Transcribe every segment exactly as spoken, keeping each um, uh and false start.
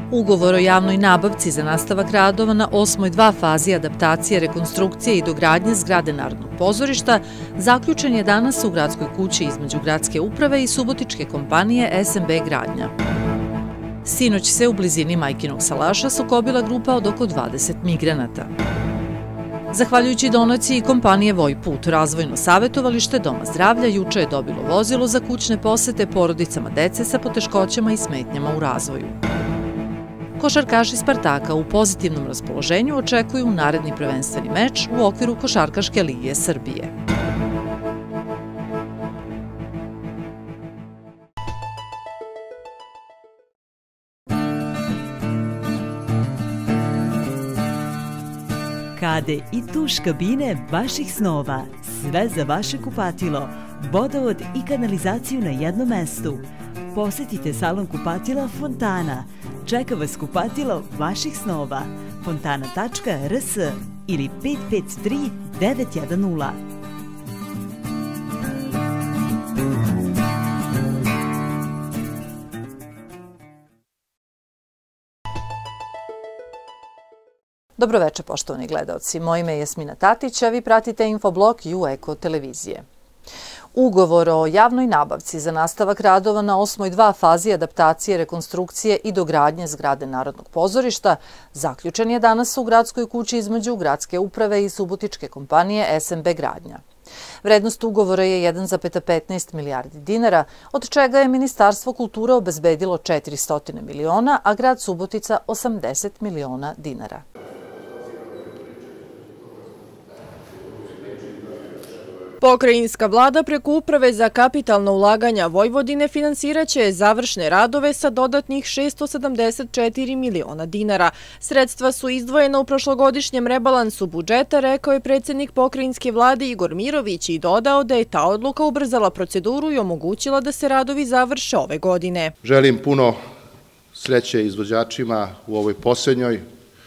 Ugovor o javnoj nabavci za nastavak radova na osmoj dva fazi adaptacije, rekonstrukcije i dogradnje zgrade Narodnog pozorišta zaključen je danas u gradskoj kući između gradske uprave i subotičke kompanije S M B Gradnja. Sinoć se u blizini Majkinog salaša sukobila grupa od oko dvadeset migranata. Zahvaljujući donaciji kompanije Vojput, razvojno savjetovalište Doma zdravlja juče je dobilo vozilo za kućne posete porodicama dece sa poteškoćama i smetnjama u razvoju. Košarkaši Spartaka u pozitivnom raspoloženju očekuju naredni prvenstveni meč u okviru Košarkaške lige Srbije. Kade i tuš kabine vaših snova, sve za vaše kupatilo, vodovod i kanalizaciju na jednom mestu. Posetite salon kupatila Fontana. Čeka vas kupatilo vaših snova. fontana tačka r s ili pet pet tri devet jedan nula. Dobroveče, poštovani gledaoci. Moje ime je Jasmina Tatić, a vi pratite infoblog U Eko televizije. Ugovor o javnoj nabavci za nastavak radova na osmoj dva fazi adaptacije, rekonstrukcije i dogradnje zgrade Narodnog pozorišta zaključen je danas u gradskoj kući između gradske uprave i subotičke kompanije S M B Gradnja. Vrednost ugovora je jedan zarez petnaest milijardi dinara, od čega je Ministarstvo kulture obezbedilo četiristo miliona, a grad Subotica osamdeset miliona dinara. Pokrajinska vlada preko Uprave za kapitalna ulaganja Vojvodine finansiraće završne radove sa dodatnih šessto sedamdeset četiri miliona dinara. Sredstva su izdvojena u prošlogodišnjem rebalansu budžeta, rekao je predsjednik pokrajinske vlade Igor Mirović i dodao da je ta odluka ubrzala proceduru i omogućila da se radovi završe ove godine. Želim puno sreće izvođačima u ovoj posljednjoj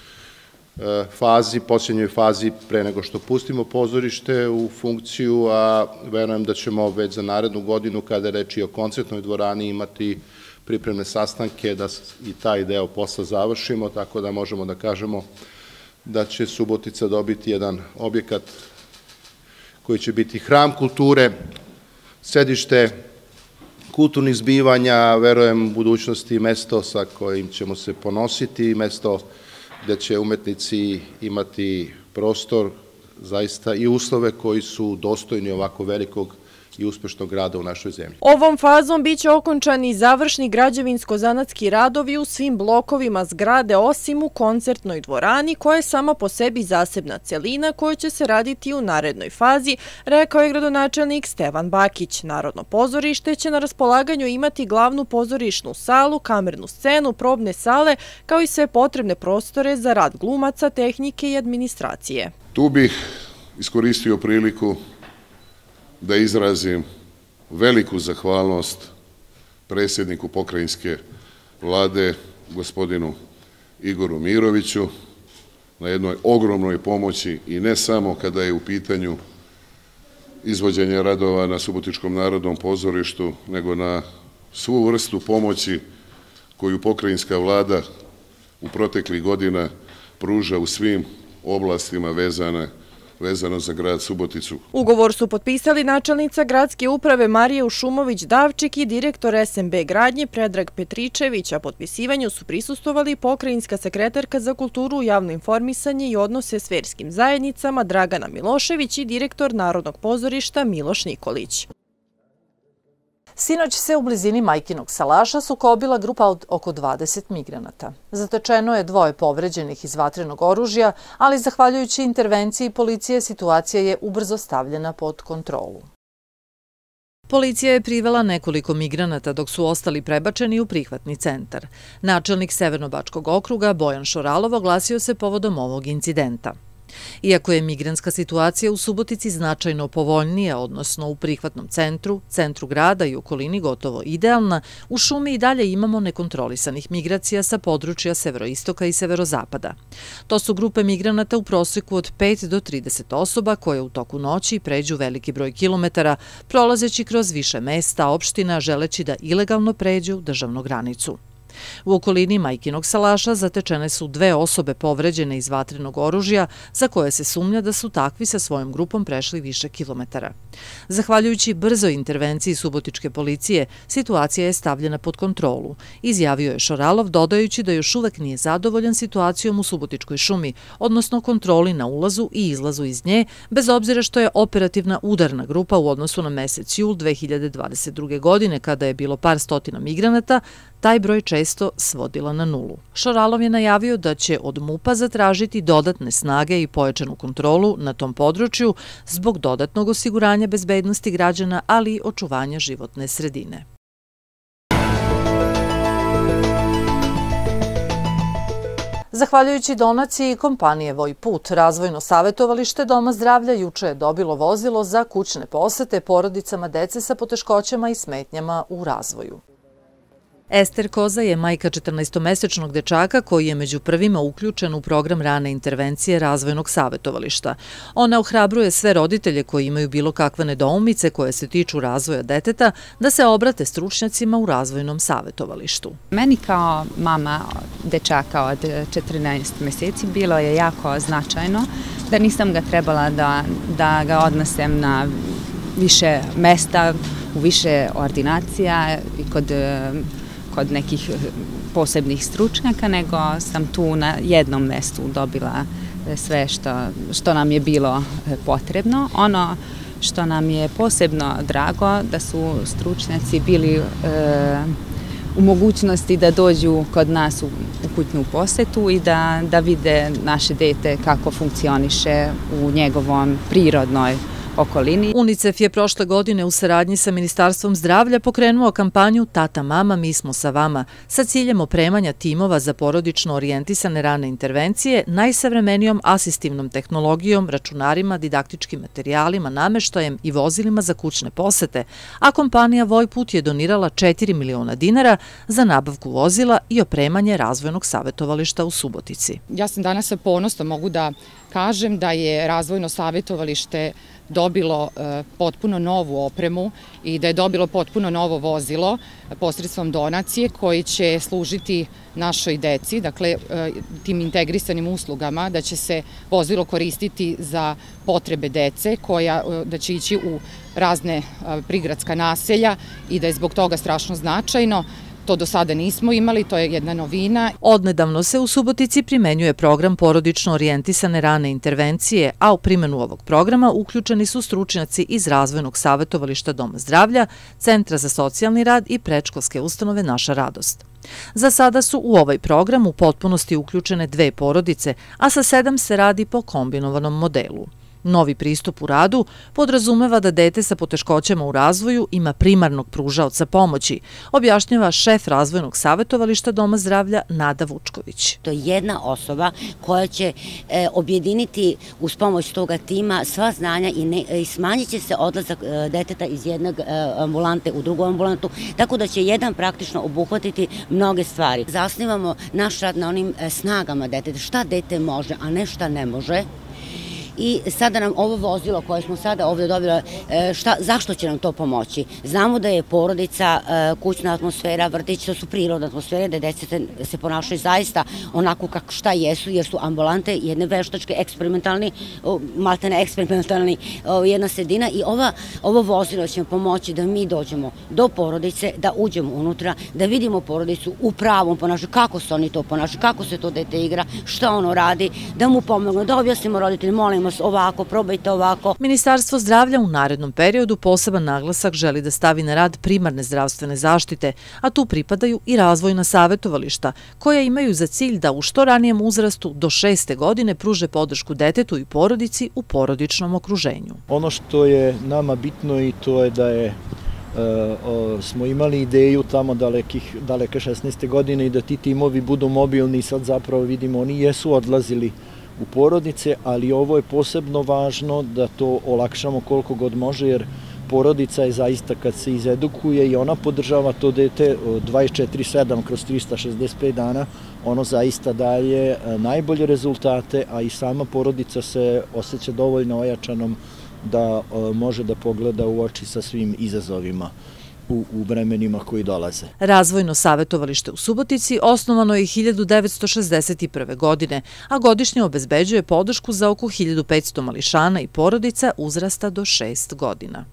fazi, posljednjoj fazi pre nego što pustimo pozorište u funkciju, a verujem da ćemo već za narednu godinu, kada je reč i o koncertnoj dvorani, imati pripremne sastanke da i taj deo posla završimo, tako da možemo da kažemo da će Subotica dobiti jedan objekat koji će biti hram kulture, sedište kulturnih zbivanja, verujem u budućnosti mesto sa kojim ćemo se ponositi, mesto gde će umetnici imati prostor zaista i uslove koji su dostojni ovako velikog i uspešnog grada u našoj zemlji. Ovom fazom biće okončani završni građevinsko-zanatski radovi u svim blokovima zgrade, osim u koncertnoj dvorani, koja je sama po sebi zasebna celina koja će se raditi u narednoj fazi, rekao je gradonačelnik Stevan Bakić. Narodno pozorište će na raspolaganju imati glavnu pozorišnu salu, kamernu scenu, probne sale, kao i sve potrebne prostore za rad glumaca, tehnike i administracije. Tu bih iskoristio priliku da izrazim veliku zahvalnost predsjedniku pokrajinske vlade, gospodinu Igoru Miroviću, na jednoj ogromnoj pomoći i ne samo kada je u pitanju izvođenje radova na Subotičkom narodnom pozorištu, nego na svu vrstu pomoći koju pokrajinska vlada u proteklih godina pruža u svim oblastima vezane vezano za grad Suboticu. Ugovor su potpisali načelnica gradske uprave Marija Ušumović-Davčik i direktor S M B Gradnje Predrag Petričević, a potpisivanju su prisustvovali pokrajinska sekretarka za kulturu, javno informisanje i odnose s verskim zajednicama Dragana Milošević i direktor Narodnog pozorišta Miloš Nikolić. Sinoć se u blizini Majkinog salaša sukobila grupa od oko dvadeset migranata. Zatečeno je dvoje povređenih iz vatrenog oružja, ali zahvaljujući intervenciji policije situacija je ubrzo stavljena pod kontrolu. Policija je privela nekoliko migranata dok su ostali prebačeni u prihvatni centar. Načelnik Severnobačkog okruga Bojan Šoralov oglasio se povodom ovog incidenta. Iako je migrantska situacija u Subotici značajno povoljnija, odnosno u prihvatnom centru, centru grada i okolini gotovo idealna, u šumi i dalje imamo nekontrolisanih migracija sa područja severoistoka i severozapada. To su grupe migranata u proseku od pet do trideset osoba koje u toku noći pređu veliki broj kilometara, prolazeći kroz više mesta, opština, želeći da ilegalno pređu državnu granicu. U okolini majkinog salaša zatečene su dve osobe povređene iz vatrenog oružja za koje se sumnja da su takvi sa svojom grupom prešli više kilometara. Zahvaljujući brzoj intervenciji subotičke policije, situacija je stavljena pod kontrolu, izjavio je Šoralov, dodajući da još uvek nije zadovoljan situacijom u Subotičkoj šumi, odnosno kontroli na ulazu i izlazu iz nje, bez obzira što je operativna udarna grupa u odnosu na mesec jul dve hiljade dvadeset druge. godine, kada je bilo par stotina migranata, taj broj često svodila na nulu. Šoralov je najavio da će od MUP-a zatražiti dodatne snage i pojačanu kontrolu na tom području zbog dodatnog osiguranja bezbednosti građana, ali i očuvanja životne sredine. Zahvaljujući donaciji kompanije Vojput, razvojno savjetovalište Doma zdravlja juče je dobilo vozilo za kućne posete porodicama dece sa poteškoćama i smetnjama u razvoju. Ester Koza je majka četrnaestomesečnog dečaka koji je među prvima uključen u program rane intervencije razvojnog savjetovališta. Ona ohrabruje sve roditelje koji imaju bilo kakve nedoumice koje se tiču razvoja deteta da se obrate stručnjacima u razvojnom savjetovalištu. Meni kao mama dečaka od četrnaest meseci bilo je jako značajno da nisam ga trebala da, da ga odnesem na više mesta, u više ordinacija i kod kod nekih posebnih stručnjaka, nego sam tu na jednom mestu dobila sve što, što nam je bilo potrebno. Ono što nam je posebno drago da su stručnjaci bili e, u mogućnosti da dođu kod nas u, u kućnu posetu i da, da vide naše dete kako funkcioniše u njegovom prirodnoj okolini. UNICEF je prošle godine u saradnji sa Ministarstvom zdravlja pokrenuo kampanju Tata, mama, mi smo sa vama sa ciljem opremanja timova za porodično orijentisane rane intervencije najsavremenijom asistivnom tehnologijom, računarima, didaktičkim materijalima, nameštajem i vozilima za kućne posete, a kompanija Vojput je donirala četiri miliona dinara za nabavku vozila i opremanje razvojnog savjetovališta u Subotici. Ja sam danas sa ponosom mogu da kažem da je razvojno savjetovalište dobilo potpuno novu opremu i da je dobilo potpuno novo vozilo posredstvom donacije koji će služiti našoj deci, dakle tim integrisanim uslugama, da će se vozilo koristiti za potrebe dece, koja, da će ići u razne prigradska naselja i da je zbog toga strašno značajno. To do sada nismo imali, to je jedna novina. Odnedavno se u Subotici primenjuje program porodično orijentisane rane intervencije, a u primjenu ovog programa uključeni su stručnjaci iz razvojnog savjetovališta Doma zdravlja, Centra za socijalni rad i predškolske ustanove Naša radost. Za sada su u ovaj program u potpunosti uključene dve porodice, a sa sedam se radi po kombinovanom modelu. Novi pristup u radu podrazumeva da dete sa poteškoćama u razvoju ima primarnog pružaoca pomoći, objašnjava šef razvojnog savjetovališta Doma zdravlja Nada Vučković. To je jedna osoba koja će e, objediniti uz pomoć toga tima sva znanja i, ne, i smanjit će se odlazak e, deteta iz jednog e, ambulante u drugu ambulantu, tako da će jedan praktično obuhvatiti mnoge stvari. Zasnivamo naš rad na onim e, snagama deteta, šta dete može, a ne šta ne može. I sada nam ovo vozilo koje smo sada ovdje dobili, šta, zašto će nam to pomoći? Znamo da je porodica, kućna atmosfera, vrtić, to su prirodne atmosfere, da deca se ponašaju zaista onako kako šta jesu, jer su ambulante jedne veštačke, eksperimentalni, maltene eksperimentalni jedna sredina i ova, ovo vozilo će nam pomoći da mi dođemo do porodice, da uđemo unutra, da vidimo porodicu u pravom ponašanju, kako se oni to ponašaju, kako se to dete igra, šta ono radi, da mu pomognemo, da objasnimo roditelji, molim ovako, probajte ovako. Ministarstvo zdravlja u narednom periodu poseban naglasak želi da stavi na rad primarne zdravstvene zaštite, a tu pripadaju i razvojna savjetovališta, koja imaju za cilj da u što ranijem uzrastu do šeste godine pruže podršku detetu i porodici u porodičnom okruženju. Ono što je nama bitno i to je da je smo imali ideju tamo dalekih, daleke šesnaeste godine i da ti timovi budu mobilni i sad zapravo vidimo oni jesu odlazili u porodice, ali ovo je posebno važno da to olakšamo koliko god može, jer porodica je zaista kad se izedukuje i ona podržava to dete dvadeset četiri sedam kroz trista šezdeset pet dana, ono zaista daje najbolje rezultate, a i sama porodica se osjeća dovoljno ojačanom da može da pogleda u oči sa svim izazovima. u, u vremenima koji dolaze. Razvojno savjetovalište u Subotici osnovano je hiljadu devetsto šezdeset prve. godine, a godišnje obezbeđuje podršku za oko hiljadu petsto mališana i porodica uzrasta do šest godina.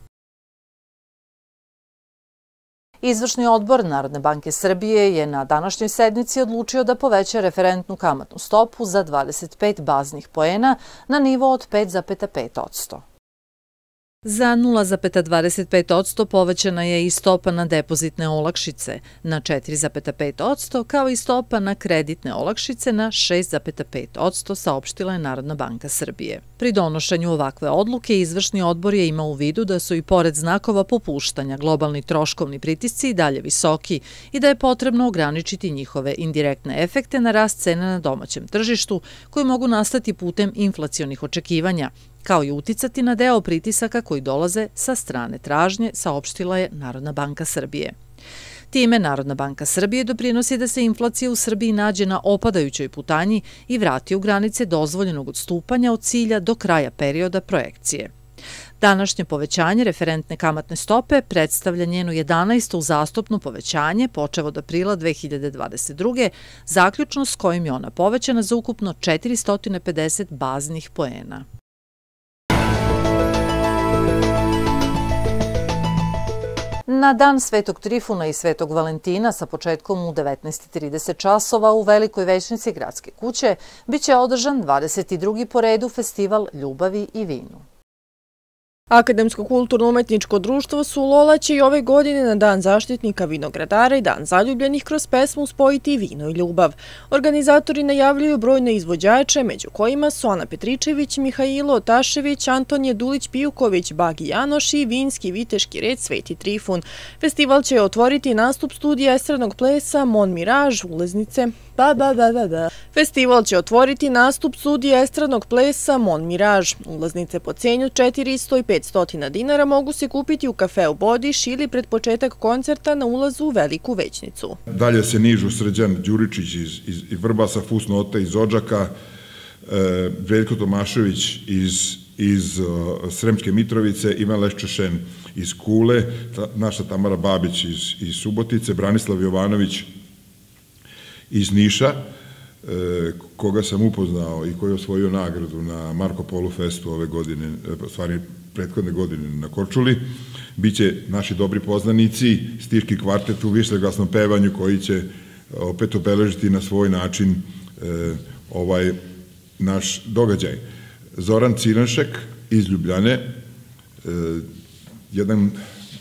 Izvršni odbor Narodne banke Srbije je na današnjoj sednici odlučio da poveća referentnu kamatnu stopu za dvadeset pet baznih poena na nivo od pet zarez pet posto. Za nula zarez dvadeset pet posto povećana je i stopa na depozitne olakšice na četiri zarez pet posto, kao i stopa na kreditne olakšice na šest zarez pet posto, saopštila je Narodna banka Srbije. Pri donošenju ovakve odluke, izvršni odbor je imao u vidu da su i pored znakova popuštanja globalni troškovni pritisci i dalje visoki i da je potrebno ograničiti njihove indirektne efekte na rast cena na domaćem tržištu, koji mogu nastati putem inflacionih očekivanja, kao i uticati na deo pritisaka koji dolaze sa strane tražnje, saopštila je Narodna banka Srbije. Time Narodna banka Srbije doprinosi da se inflacija u Srbiji nađe na opadajućoj putanji i vrati u granice dozvoljenog odstupanja od cilja do kraja perioda projekcije. Današnje povećanje referentne kamatne stope predstavlja njeno jedanaesto uzastopno povećanje počev od aprila dve hiljade dvadeset druge. zaključno s kojim je ona povećana za ukupno četiristo pedeset baznih poena. Na dan Svetog Trifuna i Svetog Valentina sa početkom u devetnaest i trideset časova u Velikoj većnici Gradske kuće biće održan dvadeset drugi po redu festival Ljubavi i vinu. Akademsko kulturno-umetničko društvo Sulola će i ove godine na Dan zaštitnika vinogradara i Dan zaljubljenih kroz pesmu spojiti vino i ljubav. Organizatori najavljuju brojne izvođače, među kojima su Ana Petričević, Mihailo Tašević, Antonije Dulić-Pijuković, Bagi Janoš i vinski viteški red Sveti Trifun. Festival će otvoriti nastup studija estradnog plesa Mon Miraž, ulaznice. Ba, ba, ba, ba, ba. Festival će otvoriti nastup studija estradnog plesa Mon Miraž. Ulaznice po cenju četiristo i petsto dinara mogu se kupiti u kafeu Bodiš ili pred početak koncerta na ulazu u Veliku većnicu. Dalje se nižu Srđan Đuričić iz, iz, iz Vrbasa, Fusnota iz Odžaka, e, Veljko Tomašević iz, iz o, Sremske Mitrovice, Ivan Leščešen iz Kule, ta, naša Tamara Babić iz, iz Subotice, Branislav Jovanović iz Niša, e, koga sam upoznao i koji je osvojio nagradu na Marko Polo festu ove godine, stvari prethodne godine na Korčuli. Biće naši dobri poznanici, stiški kvartet u višeglasnom pevanju koji će opet obeležiti na svoj način e, ovaj naš događaj. Zoran Ciranšek iz Ljubljane, e, jedan e,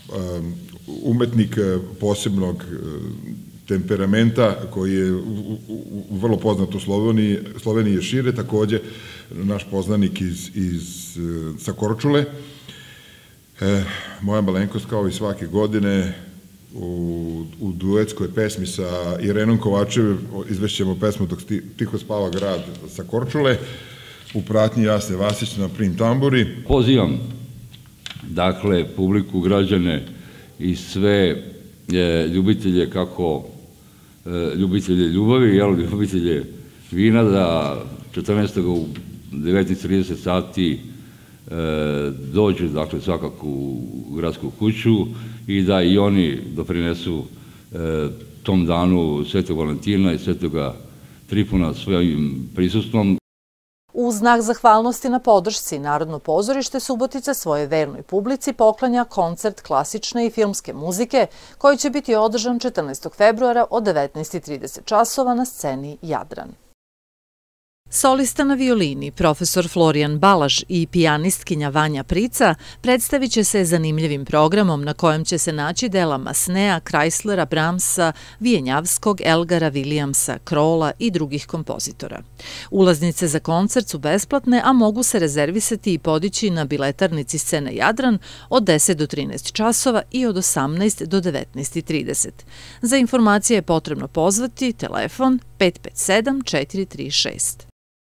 umetnik posebnog temperamenta koji je u, u, u vrlo poznat u Sloveniji, Sloveniji je šire, takođe naš poznanik iz, iz sa Korčule. E, moja malenkost kao i svake godine u, u duetskoj pesmi sa Irenom Kovačev izvešćemo pesmu Dok tiho spava grad sa Korčule, u pratnji Jasne Vasić na prim tamburi. Pozivam, dakle, publiku, građane i sve e, ljubitelje kako e, ljubitelje ljubavi, jel, ljubitelje vina, da četrnaestog u devetnaest i trideset sati e, dođu, dakle, svakako u gradsku kuću i da i oni doprinesu e, tom danu Svetog Valentina i Svetoga Trifuna svojim prisustvom. U znak zahvalnosti na podršci, Narodno pozorište Subotica svoje vernoj publici poklanja koncert klasične i filmske muzike koji će biti održan četrnaestog februara od devetnaest i trideset časova na sceni Jadran. Solista na violini, profesor Florijan Balaž i pijanistkinja Vanja Prica predstavit će se zanimljivim programom na kojem će se naći dela Masnea, Kreislera, Brahmsa, Vijenjavskog, Elgara, Williamsa, Krola i drugih kompozitora. Ulaznice za koncert su besplatne, a mogu se rezervisati i podići na biletarnici scene Jadran od deset do trinaest časova i od osamnaest do devetnaest i trideset. Za informacije je potrebno pozvati telefon pet pet sedam četiri tri šest.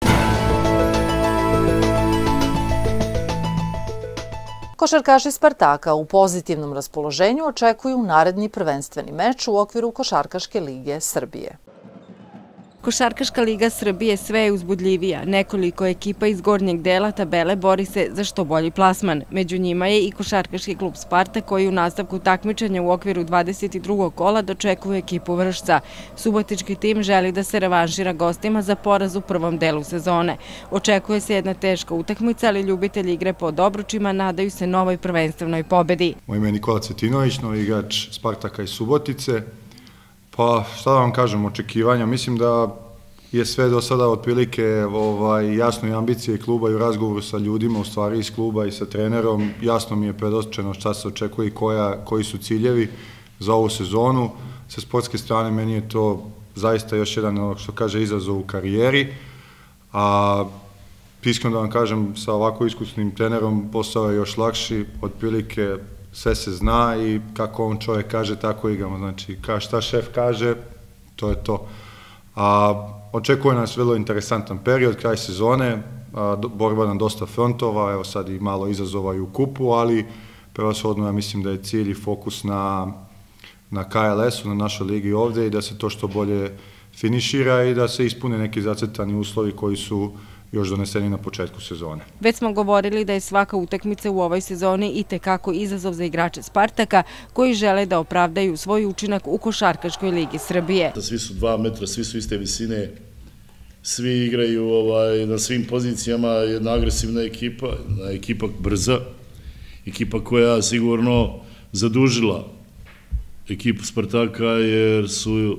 Košarkaši Spartaka u pozitivnom raspoloženju očekuju naredni prvenstveni meč u okviru Košarkaške lige Srbije. Košarkaška liga Srbije sve je uzbudljivija. Nekoliko ekipa iz gornjeg dela tabele bori se za što bolji plasman. Među njima je i košarkaški klub Spartak koji u nastavku takmičenja u okviru dvadeset drugog kola dočekuje ekipu Vršca. Subotički tim želi da se revanšira gostima za poraz u prvom delu sezone. Očekuje se jedna teška utakmica, ali ljubitelji igre pod obručima nadaju se novoj prvenstvenoj pobedi. Moje ime je Nikola Cetinović, novi igrač Spartaka iz Subotice. Pa šta da vam kažem, očekivanja, mislim da je sve do sada otprilike jasno i ambicije kluba i u razgovoru sa ljudima, u stvari iz kluba i sa trenerom, jasno mi je predočeno šta se očekuje i koji su ciljevi za ovu sezonu. Sa sportske strane meni je to zaista još jedan, što kaže, izazov u karijeri, a iskreno da vam kažem, sa ovako iskusnim trenerom posao je još lakši, otprilike sve se zna i kako on čovjek kaže, tako igramo. Znači, šta šef kaže, to je to. A očekuje nas vrlo interesantan period, kraj sezone, borba na dosta frontova, evo sad i malo izazova i u kupu, ali prevashodno ja mislim da je cilj i fokus na K L S-u, na našoj ligi ovde i da se to što bolje finišira i da se ispune neki zacrtani uslovi koji su još doneseni na početku sezone. Već smo govorili da je svaka utakmica u ovoj sezoni i tekako izazov za igrače Spartaka koji žele da opravdaju svoj učinak u Košarkaškoj ligi Srbije. Svi su dva metra, svi su iste visine, svi igraju na svim pozicijama, jedna agresivna ekipa, jedna ekipa brza, ekipa koja sigurno zadužila ekipu Spartaka jer su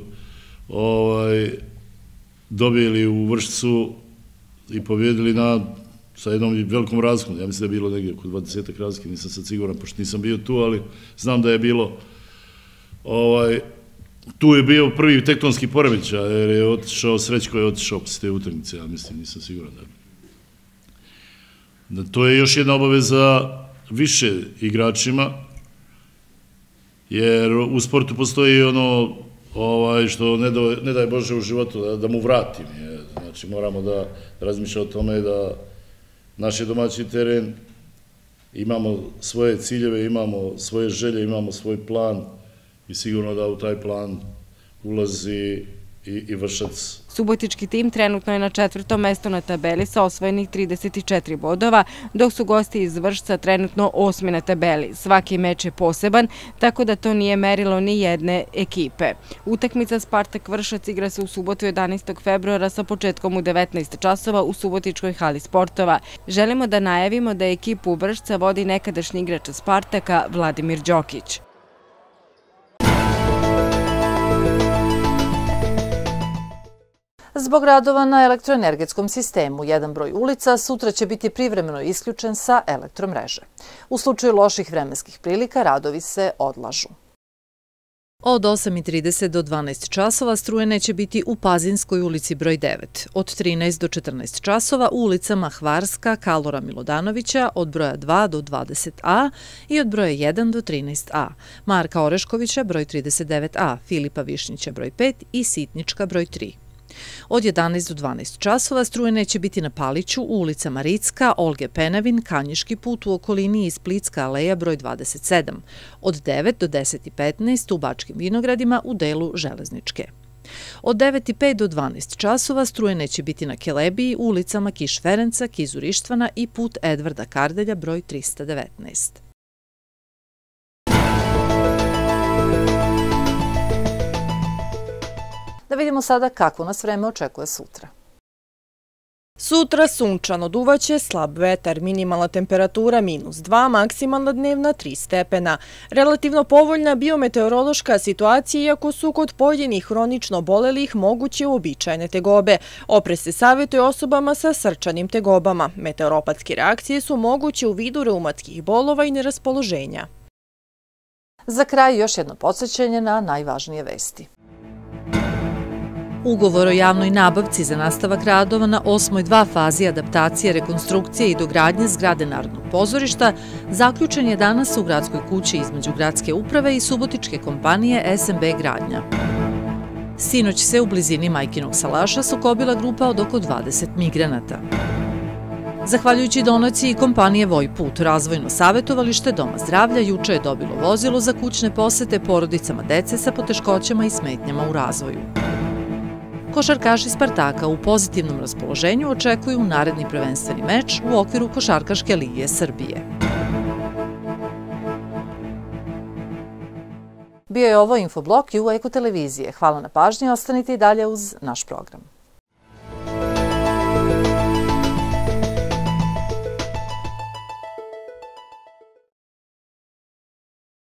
dobili u Vršcu i pobjedili sa jednom velikom razlikom. Ja mislim da je bilo negdje oko dvadesetak razlike, nisam sad siguran, pošto nisam bio tu, ali znam da je bilo... Tu je bio prvi tektonski poremećaj, jer je otišao, Srećko je otišao posle te utakmice, ja mislim, nisam siguran. To je još jedna obaveza više igračima, jer u sportu postoji ono što ne daj Bože u životu, da mu vratim. Znači, moramo da razmišljamo o tome da naš je domaći teren, imamo svoje ciljeve, imamo svoje želje, imamo svoj plan i sigurno da u taj plan ulazi i Vršac. Subotički tim trenutno je na četvrtom mestu na tabeli sa osvojenih trideset četiri bodova, dok su gosti iz Vršca trenutno osmi na tabeli. Svaki meč je poseban, tako da to nije merilo ni jedne ekipe. Utakmica Spartak Vršac igra se u subotu jedanaestog februara sa početkom u devetnaest časova u Subotičkoj hali sportova. Želimo da najavimo da ekipu Vršca vodi nekadašnji igrač Spartaka Vladimir Đokić. Zbog radova na elektroenergetskom sistemu, jedan broj ulica sutra će biti privremeno isključen sa elektromreže. U slučaju loših vremenskih prilika radovi se odlažu. Od osam i trideset do dvanaest časova struje neće biti u Pazinskoj ulici broj devet. Od trinaest do četrnaest časova u ulicama Hvarska, Kalora Milodanovića od broja dva do dvadeset a i od broja jedan do trinaest a, Marka Oreškovića broj trideset devet a, Filipa Višnjića broj pet i Sitnička broj tri. Od jedanaest do dvanaest časova struje neće biti na Paliću u ulicama Ricka, Olge Penevin, Kanjiški put u okolini i Splitska aleja broj dvadeset sedam. Od devet do deset i petnaest u Bačkim vinogradima u delu Železničke. Od devet i pet do dvanaest časova struje neće biti na Kelebiji u ulicama Kiš Ferenca, Kizur Ištvana i put Edvarda Kardelja broj trista devetnaest. Da vidimo sada kako nas vreme očekuje sutra. Sutra sunčano, duvaće slab vetar, minimalna temperatura minus dva, maksimalna dnevna tri stepena. Relativno povoljna biometeorološka situacija, iako su kod pojedinih hronično obolelih moguće uobičajene tegobe. Oprez se savjetuje osobama sa srčanim tegobama. Meteoropatske reakcije su moguće u vidu reumatskih bolova i neraspoloženja. Za kraj još jedno podsjećanje na najvažnije vesti. Ugovor o javnoj nabavci za nastavak radova na osmoj dva fazi adaptacije, rekonstrukcije i dogradnje zgrade Narodnog pozorišta zaključen je danas u gradskoj kući između gradske uprave i subotičke kompanije S M B Gradnja. Sinoć se u blizini Majkinog salaša sukobila grupa od oko dvadeset migranata. Zahvaljujući donaciji kompanije Vojput, razvojno savjetovalište Doma zdravlja juče je dobilo vozilo za kućne posete porodicama dece sa poteškoćama i smetnjama u razvoju. Košarkaši Spartaka u pozitivnom raspoloženju očekuju naredni prvenstveni meč u okviru Košarkaške lige Srbije. Bio je ovo Infoblok i u Eko televizije. Hvala na pažnji, ostanite i dalje uz naš program.